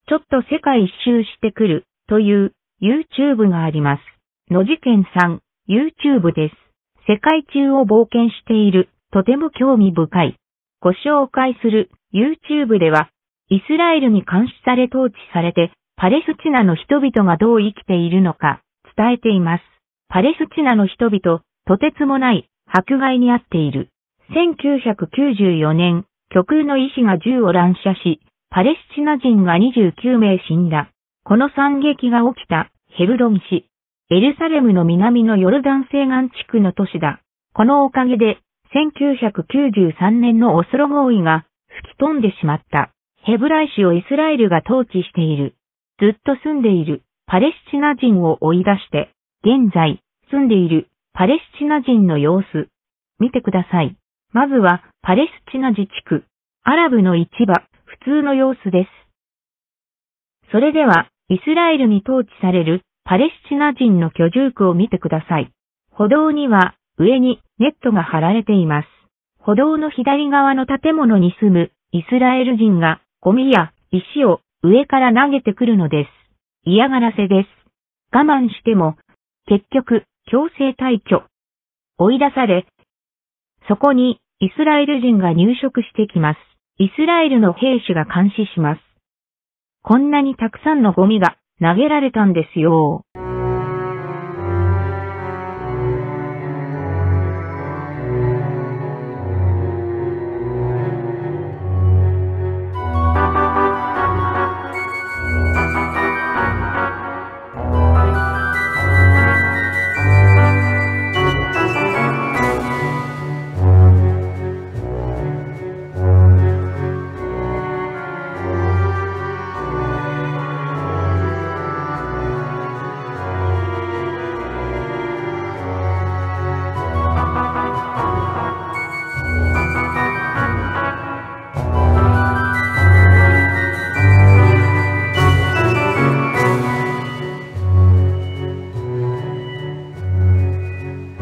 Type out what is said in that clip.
ちょっと世界一周してくるという YouTube があります。のじけんさん、YouTube です。世界中を冒険している、とても興味深い。ご紹介する YouTube では、イスラエルに監視され統治されて、パレスチナの人々がどう生きているのか伝えています。パレスチナの人々、とてつもない迫害に遭っている。1994年、極右の医師が銃を乱射し、パレスチナ人が29名死んだ。この惨劇が起きたヘブロン市、エルサレムの南のヨルダン西岸地区の都市だ。このおかげで、1993年のオスロ合意が吹き飛んでしまった。ヘブライ種をイスラエルが統治している。ずっと住んでいるパレスチナ人を追い出して、現在住んでいるパレスチナ人の様子、見てください。まずはパレスチナ自治区、アラブの市場、普通の様子です。それでは、イスラエルに統治されるパレスチナ人の居住区を見てください。歩道には上にネットが張られています。歩道の左側の建物に住むイスラエル人がゴミや石を上から投げてくるのです。嫌がらせです。我慢しても、結局、強制退去。追い出され、そこにイスラエル人が入植してきます。イスラエルの兵士が監視します。こんなにたくさんのゴミが投げられたんですよ。